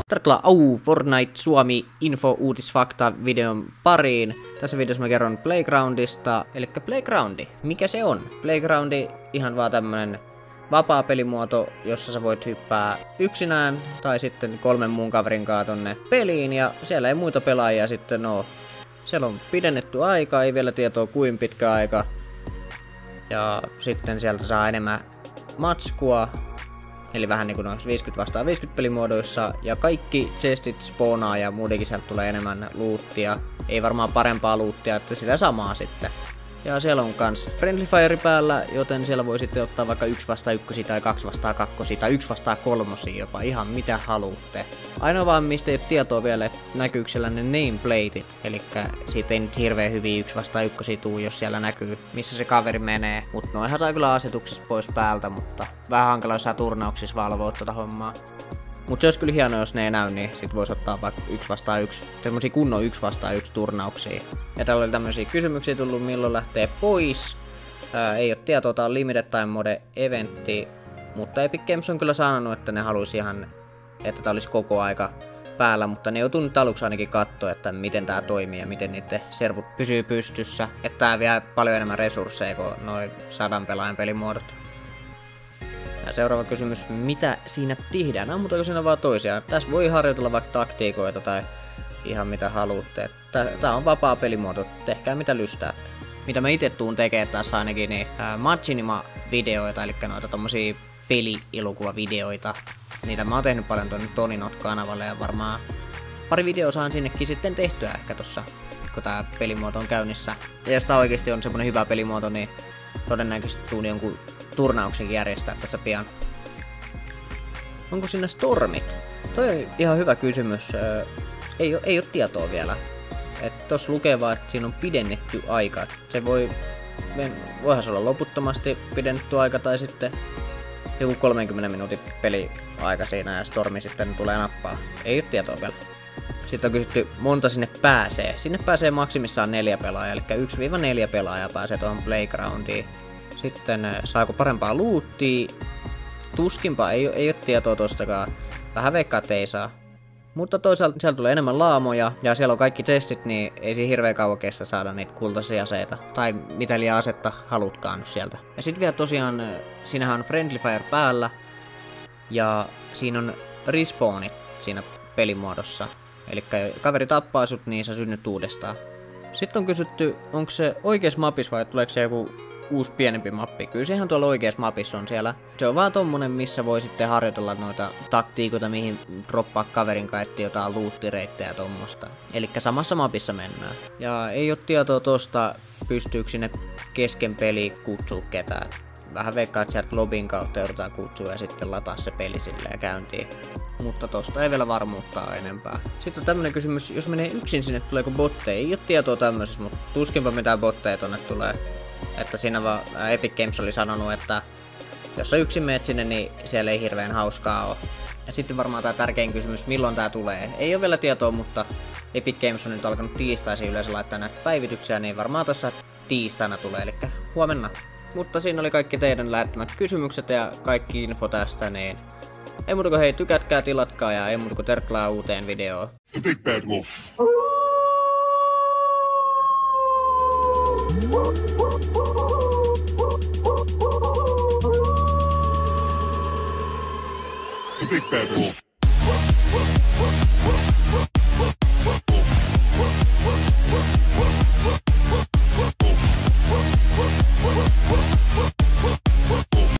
Tervetuloa Fortnite Suomi info uutisfakta videon pariin. Tässä videossa mä kerron Playgroundista, eli Playgroundi. Mikä se on? Playgroundi ihan vaan tämmönen vapaa pelimuoto, jossa sä voit hyppää yksinään tai sitten 3 muun kaverin kanssa tonne peliin ja siellä ei muita pelaajia sitten oo. Siellä on pidennetty aika, ei vielä tietoa kuin pitkä aika. Ja sitten sieltä saa enemmän matskua. Eli vähän niinku noissa 50 vastaan 50 pelimuodoissa. Ja kaikki chestit spawnaa ja muutenkin sieltä tulee enemmän loottia. Ei varmaan parempaa loottia, että sitä samaa sitten. Ja siellä on kans Friendly Fire päällä, joten siellä voi sitten ottaa vaikka 1 vastaan 1 tai 2 vastaan 2 tai 1 vastaan 3 jopa, ihan mitä haluatte. Ainoa vaan mistä ei ole tietoa vielä, että näkyykö siellä ne nameplateit, eli siitä ei nyt hirveän hyviä 1 vastaan 1 tuu, jos siellä näkyy missä se kaveri menee. Mut noihan saa kyllä asetuksessa pois päältä, mutta vähän hankala jossain turnauksissa valvoa tota hommaa. Mut se olisi kyllä hienoa, jos ne ei näy, niin sit vois ottaa vaikka 1 vastaan 1. Semmosia kunnon 1 vastaan 1 turnauksia. Ja täällä oli tämmösiä kysymyksiä tullut, milloin lähtee pois. Ei oo tietoa, tää on Limited Time Mode eventti. Mutta Epic Games on kyllä sanonut, että ne haluisi ihan, että tää olisi koko aika päällä. Mutta ne joutuu nyt aluksi ainakin katsoa, että miten tää toimii ja miten niiden servut pysyy pystyssä. Että tää vie paljon enemmän resursseja kuin noin 100 pelaajan pelimuodot. Ja seuraava kysymys, mitä siinä tehdään? Ammutaanko siinä vaan toisiaan? Tässä voi harjoitella vaikka taktiikoita tai ihan mitä haluatte. Tää on vapaa pelimuoto, tehkää mitä lystäätte. Mitä mä ite tuun tekee tässä ainakin, niin Machinima-videoita, eli noita tommosia peli-elokuvavideoita. Niitä mä oon tehnyt paljon tuonne Toninot-kanavalle ja varmaan pari videoa saan sinnekin sitten tehtyä ehkä tossa, kun tää pelimuoto on käynnissä. Ja jos tää oikeesti on semmonen hyvä pelimuoto, niin todennäköisesti tuun jonkun turnauksen järjestää tässä pian. Onko siinä stormit? Toi on ihan hyvä kysymys. Ei oo tietoa vielä. Et tossa lukee vaan, että siinä on pidennetty aika. Se voihan se olla loputtomasti pidennetty aika tai sitten joku 30 minuutin peliaika siinä ja stormi sitten tulee nappaa. Ei oo tietoa vielä. Sitten on kysytty, monta sinne pääsee. Sinne pääsee maksimissaan 4 pelaajaa, eli 1-4 pelaajaa pääsee tuohon Playgroundiin. Sitten saako parempaa loottia? Tuskinpa, ei ole tietoa tostakaan. Vähän veikkaa, että ei saa. Mutta toisaalta siellä tulee enemmän laamoja ja siellä on kaikki chestit, niin ei siinä hirveän kauan kestä saada niitä kultaisia aseita. Tai mitä liian asetta halutkaan nyt sieltä. Ja sitten vielä tosiaan, siinähän on Friendly Fire päällä. Ja siinä on respawnit siinä pelimuodossa. Eli kaveri tappaa sut, niin sä synnyt uudestaan. Sitten on kysytty, onko se oikeassa mapissa vai tuleeko se joku uusi pienempi mappi. Kyllä sehän tuolla oikeassa mapissa on siellä. Se on vaan tommonen, missä voi sitten harjoitella noita taktiikoita, mihin droppaa kaverin kanssa jotain loottireittejä ja tommosta. Elikkä samassa mapissa mennään. Ja ei oo tietoa tosta, pystyykö sinne kesken peli kutsua ketään. Vähän veikkaa, että sieltä lobin kautta joudutaan kutsua ja sitten lataa se peli silleen käyntiin. Mutta tosta ei vielä varmuutta enempää. Sitten on tämmönen kysymys, jos menee yksin sinne, tuleeko botteja? Ei oo tietoa tämmöisessä, mutta tuskinpa mitään botteja tonne tulee. Että siinä vaan Epic Games oli sanonut, että jos sä yksin meet sinne, niin siellä ei hirveän hauskaa oo. Ja sitten varmaan tää tärkein kysymys, milloin tää tulee. Ei oo vielä tietoa, mutta Epic Games on nyt alkanut tiistaisin yleensä laittaa näitä päivityksiä, niin varmaan tossa tiistaina tulee, eli huomenna. Mutta siinä oli kaikki teidän lähettämät kysymykset ja kaikki info tästä, niin ei muuta kuin hei, tykätkää, tilatkaa ja ei muuta kuin terkklaa uuteen videoon. The Big Bad Wolf. The Big Bad Wolf.